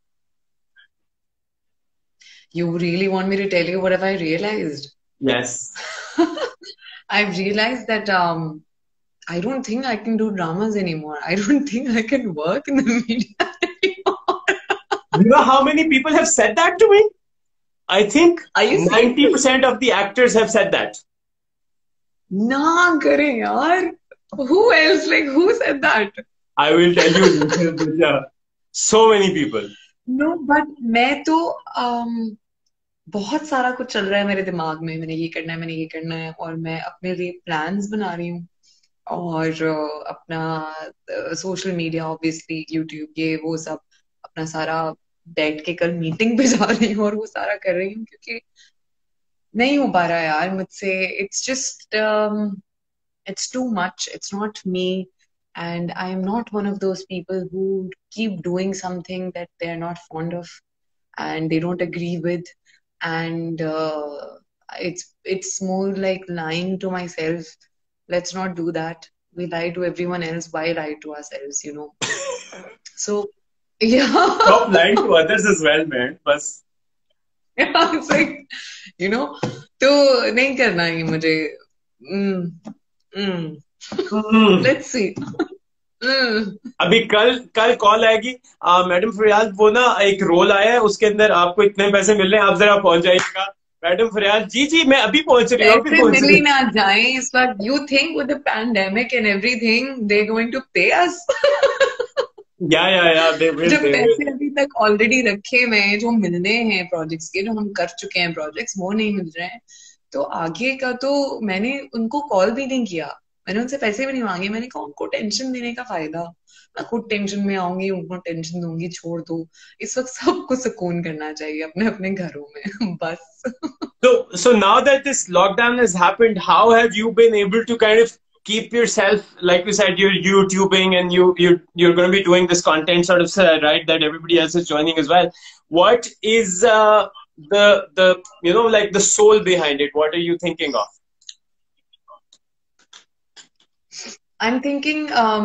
You really want me to tell you what have I realized?
Yes.
I've realized that I don't think I can do dramas anymore. I don't think I can work in the media anymore.
You know how many people have said that to me? I think
Are you
90% of the actors have said that.
Na kare yaar. Who else? Like, who said that?
I will tell you later. Yeah. So many people.
No, but मैं तो बहुत सारा कुछ चल रहा है मेरे दिमाग में, मैंने ये करना है, मैंने ये करना है, और मैं अपने लिए प्लान्स बना रही हूँ, और अपना सोशल मीडिया, ऑब्वियसली यूट्यूब, ये वो सब अपना सारा बैठ के कल मीटिंग पे जा रही हूँ और वो सारा कर रही हूँ, क्योंकि नहीं हो पा रहा यार मुझसे. It's just it's too much. It's not me. And I am not one of those people who keep doing something that they're not fond of and they don't agree with. And it's more like lying to myself. Let's not do that. We lie to everyone else. Why lie to ourselves, you know? So, yeah.
Stop lying to others as well, man. Bas.
Yeah, it's like, you know, तो नहीं करना है मुझे. Let's see.
अभी कल call आएगी, madam फरियाद, वो ना एक रोल आया है, उसके अंदर आपको इतने पैसे मिल रहे हैं, आप जरा पहुंच जाइएगा. मैडम फरियाद, जी जी मैं अभी पहुंच रही हूँ.
पैसे मिल ही ना जाए इस वक्त. You think with the pandemic and everything they're going to pay us?
या they will.
जब पैसे अभी तक ऑलरेडी रखे हुए हैं, जो मिलने हैं प्रोजेक्ट्स के, जो हम कर चुके हैं प्रोजेक्ट्स, वो नहीं मिल रहे हैं, तो आगे का तो मैंने उनको कॉल भी नहीं किया, मैंने उनसे पैसे भी नहीं मांगे. मैंने कहा उनको टेंशन देने का फायदा, मैं खुद टेंशन में आऊंगी, उनको टेंशन दूंगी, छोड़ दो. इस वक्त सबको सुकून करना चाहिए अपने अपने घरों में. बस.
So now that this lockdown has happened, how have you been able to kind of keep yourself, like you said, you're YouTubing and you're going to be doing this content sort of, right, that everybody else is joining as well. What is the you know, like the soul behind it? What are you thinking of?
I'm thinking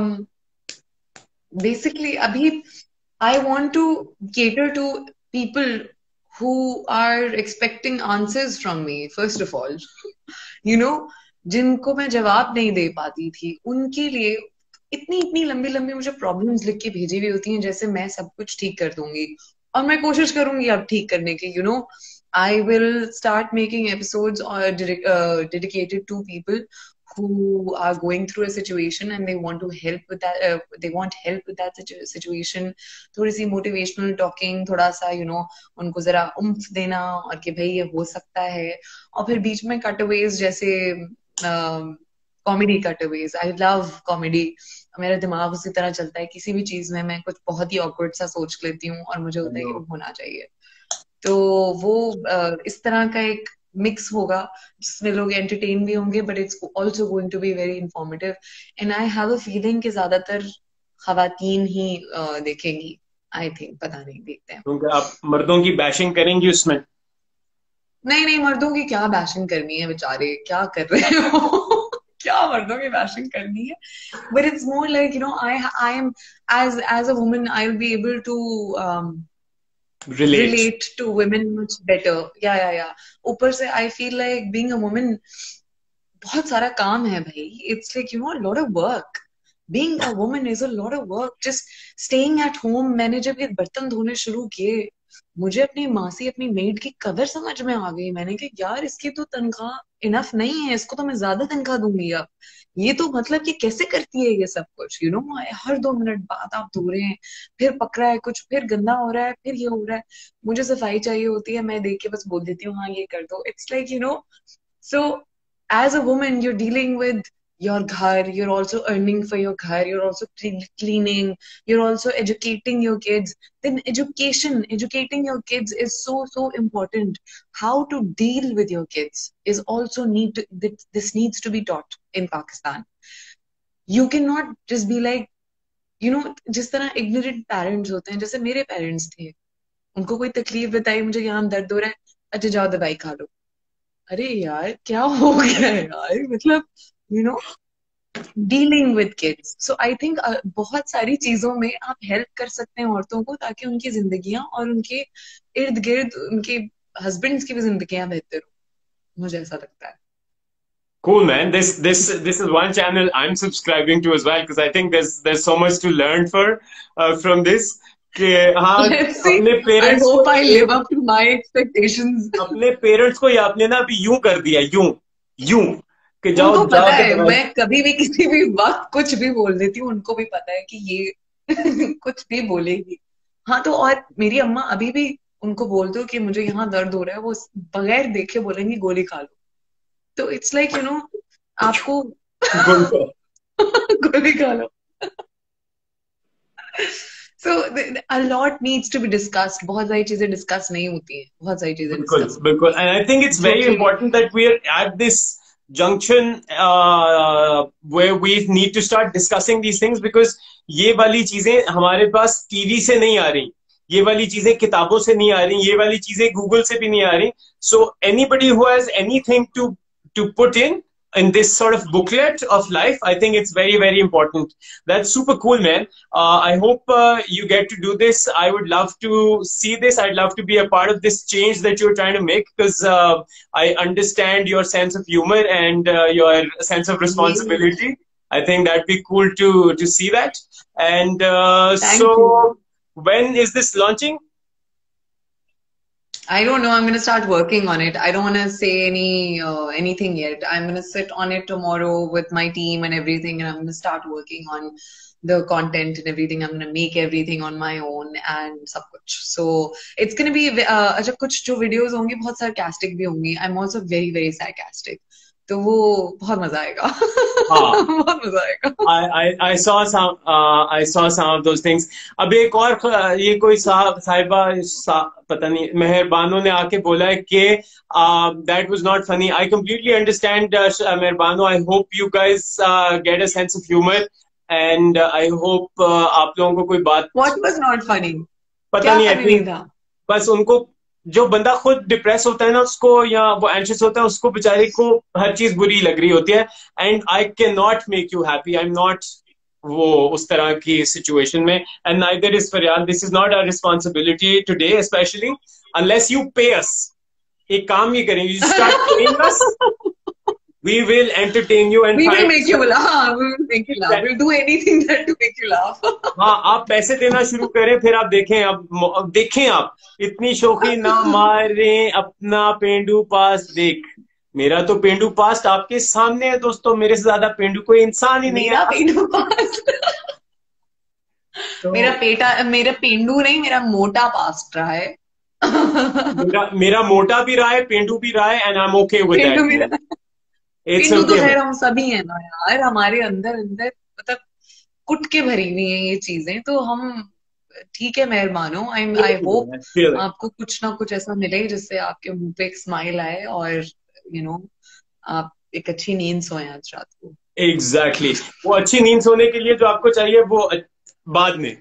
basically abhi I want to cater to people who are expecting answers from me, first of all. You know, जिनको मैं जवाब नहीं दे पाती थी, उनके लिए इतनी इतनी लंबी लंबी मुझे प्रॉब्लम्स लिख के भेजी हुई होती हैं, जैसे मैं सब कुछ ठीक कर दूंगी, और मैं कोशिश करूंगी अब ठीक करने की. You know, I will start making episodes dedicated to people who are going through a situation and they want to help with that. They want help with that situation. थोड़ी सी motivational talking, थोड़ा सा you know उनको जरा उम्फ देना, और कि भाई ये हो सकता है. और फिर बीच में cutaways, जैसे comedy cutaways. I love comedy. मेरा दिमाग उसी तरह चलता है, किसी भी चीज में मैं कुछ बहुत ही ऑकवर्ड सा सोच लेती हूँ और मुझे होता है कि वो होना चाहिए. तो वो इस तरह का एक मिक्स होगा जिसमें लोग एंटरटेन भी होंगे, but it's also going to be very informative. And I have a feeling कि ज्यादातर खवातीन ही देखेंगी. आई थिंक, पता नहीं, देखते हैं.
क्योंकि आप मर्दों की बैशिंग करेंगी उसमें?
नहीं नहीं, मर्दों की क्या बैशिंग करनी है, बेचारे क्या कर रहे हो. क्या मर्दों की बैशिंग करनी है. But it's more like, you know, I am as a woman, I will be able to relate to women much better. Yeah. ऊपर से I feel like being a woman बहुत सारा काम है भाई. It's like, you know, a lot of work. Being a woman is a lot of work. Just staying at home. मैंने जब ये बर्तन धोने शुरू किए, मुझे अपनी माँ से अपनी मेड की कदर समझ में आ गई। मैंने कहा यार इसकी तो तनख्वाह इनफ नहीं है, इसको तो मैं ज्यादा तनख्वाह दूंगी अब। ये तो मतलब कि कैसे करती है ये सब कुछ, हर 2 मिनट बाद आप धो रहे हैं, फिर पक रहा है कुछ, फिर गंदा हो रहा है, फिर ये हो रहा है। मुझे सफाई चाहिए होती है, मैं देख के बस बोल देती हूँ हाँ ये कर दो। It's like so as a woman you're dealing with your ghar, you're also earning for your ghar, you're also cleaning, you're also educating your kids. Then educating your kids is so important. How to deal with your kids is also this needs to be taught in Pakistan. You cannot just be like, जिस तरह ignorant parents होते हैं, जैसे मेरे parents थे, उनको कोई तकलीफ बताई, मुझे यहाँ दर्द हो रहा है, अच्छा जाओ दवाई खा लो। अरे यार क्या हो गया है यार, मतलब you know dealing with kids. So I think बहुत सारी चीजों में आप हेल्प कर सकते हैं औरतों को, ताकि उनकी जिंदगियां और उनके इर्द गिर्द उनके हस्बैंड्स की भी जिंदगियां बेहतर हो। मुझे ऐसा लगता है।
Cool, man. This is one channel I'm subscribing to as well because I think there's so much to learn from this. कि हाँ
Let's see.
अपने
I
पेरेंट्स
hope I
को
live up to my expectations.
अपने parents को ये आपने ना अभी यूं कर दिया, यूं यूं कि जाओ
उनको पता
जाके
है
दवाई।
मैं कभी भी किसी भी वक्त कुछ भी बोल देती हूँ, उनको भी पता है कि ये कुछ भी बोलेगी। हाँ तो और मेरी अम्मा अभी भी, उनको बोल दो कि मुझे यहाँ दर्द हो रहा है, वो बगैर देखे बोलेंगी गोली खा लो। तो इट्स लाइक आपको
गोली
गोली खा लो। So a lot needs to be discussed. बहुत सारी चीजें डिस्कस नहीं होती हैं, बहुत सारी चीजें
बिल्कुल
डिस्कस
बिल्कुल एंड आई थिंक इट्स
जो
वेरी
कि
important that we are at this junction where we need to start discussing these things because ये वाली चीजें हमारे पास टीवी से नहीं आ रही, ये वाली चीजें किताबों से नहीं आ रही, ये वाली चीजें गूगल से भी नहीं आ रही. So anybody who has anything to put in this sort of booklet of life, I think it's very important. That's super cool, man. I hope you get to do this. I would love to see this. I'd love to be a part of this change that you're trying to make because I understand your sense of humor and your sense of responsibility. I think that'd be cool to see that. And
Thank you.
when is this launching?
I don't know. I'm going to start working on it. I don't want to say anything yet. I'm going to sit on it tomorrow with my team and everything, and I'm going to start working on the content and everything. I'm going to make everything on my own and सब कुछ. So it's going to be अच्छा, कुछ जो videos होंगी बहुत sarcastic भी होंगी. I'm also very sarcastic. तो वो बहुत मजा आएगा. बहुत मजा आएगा.
I saw some of those things. अब एक और ये कोई साहिबा पता नहीं मेहरबानो ने आके बोला है कि that was not funny. I completely understand मेहरबानो. I hope you guys get a sense of humor and I hope आप लोगों को कोई बात.
What was not funny?
पता नहीं.
funny नहीं था?
बस उनको जो बंदा खुद डिप्रेस होता है ना उसको, या वो एंशियस होता है उसको, बेचारे को हर चीज बुरी लग रही होती है. And I can not make you happy. I am not वो उस तरह की सिचुएशन में. And neither is Faryad. This is not our responsibility today, specially unless you pay us. एक काम ये करेंगे, you start paying us, we will entertain you and
we will make you laugh. We will make you laugh. We'll do anything that to make you laugh.
हाँ, आप पैसे देना शुरू करें, फिर आप देखें. अब देखें, आप इतनी शौकी ना मारें, अपना पेंडू पास देख. मेरा तो पेंडू पास्ट आपके सामने है दोस्तों. मेरे से ज्यादा पेंडू कोई इंसान ही नहीं है.
पेंडू पास्ट
तो
मेरा पेंडू नहीं, मेरा मोटा पास्ट रहा है.
मेरा मोटा भी रहा है, पेंडू भी रहा है, and I am okay with that.
पेंडू तो खैर हम सभी है ना यार. हमारे अंदर मतलब कुट के भरी हुई है ये चीजें, तो हम ठीक है. मेहरबानो. आई होप आपको कुछ ना कुछ ऐसा मिले जिससे आपके मुंह पे एक स्माइल आए और आप एक अच्छी नींद सोएं आज रात को.
एग्जैक्टली. वो अच्छी नींद सोने के लिए जो आपको चाहिए वो बाद में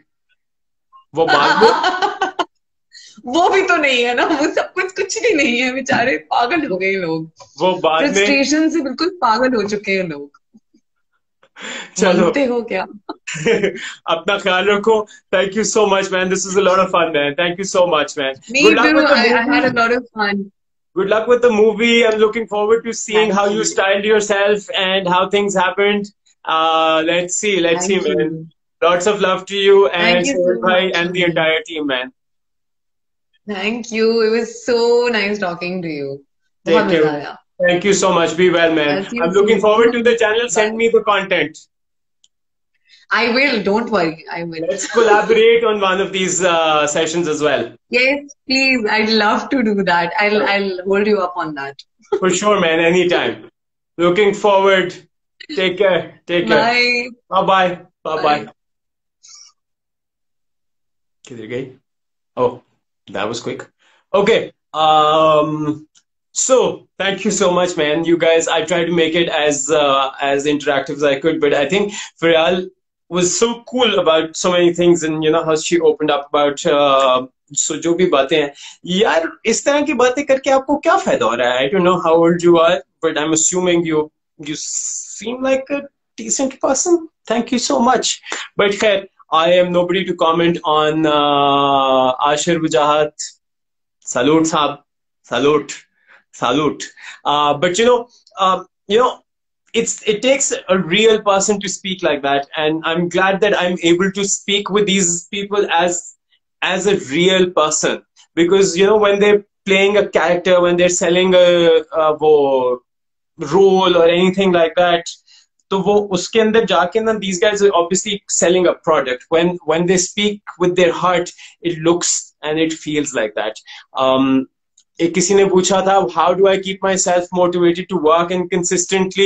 वो भी तो नहीं है ना. वो सब कुछ भी नहीं है. बेचारे पागल हो गए लोग.
वो बाद में
फ्रस्ट्रेशन से बिल्कुल पागल हो चुके हैं लोग.
चलो
हो क्या.
अपना ख्याल रखो. Thank you so much, man. This is a lot of fun, man. Thank you so much, man.
Good luck with the movie. I had a lot of fun.
Good luck with the movie. I'm looking forward to seeing how you styled yourself and how things happened. Let's see, man. Lots of love to you and Sohail bhai and the entire team, man.
Thank you. It was so nice talking to you. बहुत
Take
मजा
care.
आया.
Thank you so much. Be well, man.
I'll see you
I'm looking forward to the
soon.
channel. Send
Bye.
me the content.
I will. Don't worry. I will.
Let's collaborate on one of these sessions as well.
Yes, please. I'd love to do that. I'll hold you up on that.
For sure, man. Anytime. Looking forward. Take care. Take care.
Bye.
Bye-bye. Bye-bye.
Bye.
किधर गई? Oh, that was quick. Okay. So thank you so much, man. You guys, I tried to make it as interactive as I could, but I think Faryal was so cool about so many things, and you know how she opened up about so जो भी बातें हैं यार इस तरह की बातें करके आपको क्या फायदा हो रहा है? I don't know how old you are, but I'm assuming you seem like a decent person. Thank you so much. But khair, I am nobody to comment on Ashir Wajahat. Salute, Saab. Salute. Salute. But you know, it takes a real person to speak like that, and I'm glad that I'm able to speak with these people as a real person, because you know when they're playing a character, when they're selling a role or anything like that, तो वो उसके अंदर जाके ना these guys are obviously selling a product. When they speak with their heart, it looks and it feels like that. एक किसी ने पूछा था, how do I keep myself motivated to work and consistently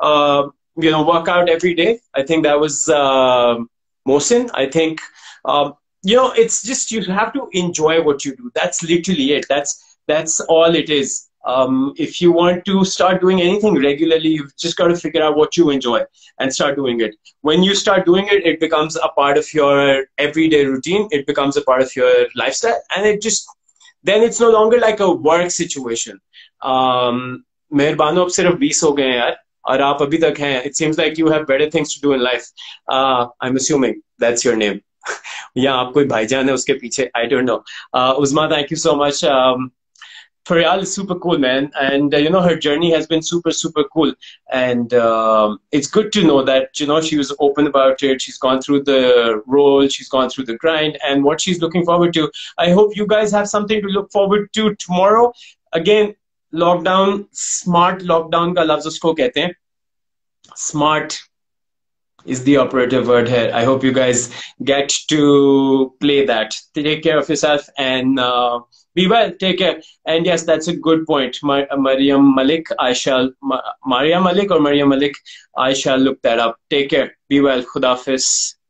work out every day? I think that was Mohsin. I think it's just you have to enjoy what you do. That's literally it. That's all it is. If you want to start doing anything regularly, you've just got to figure out what you enjoy and start doing it. When you start doing it, it becomes a part of your everyday routine. It becomes a part of your lifestyle, and then it's no longer like a work situation. मेहरबानो अब सिर्फ 20 हो गए हैं यार, और आप अभी तक हैं. It seems like you have better things to do in life. I'm assuming that's your name. या आप कोई भाईजान है उसके पीछे. I don't know. Uzma, thank you so much. Faryal is super cool, man, and her journey has been super, super cool, and it's good to know that she was open about it. She's gone through the role, she's gone through the grind, and what she's looking forward to. I hope you guys have something to look forward to tomorrow. Again, lockdown, smart lockdown का लफ्ज़ उसको कहते हैं. Smart is the operative word here. I hope you guys get to play that. Take care of yourself and be well. Take care. And yes, that's a good point. Mariam Malik, Maria Malik or Mariam Malik, I shall look that up. Take care. Be well. Khuda Hafiz.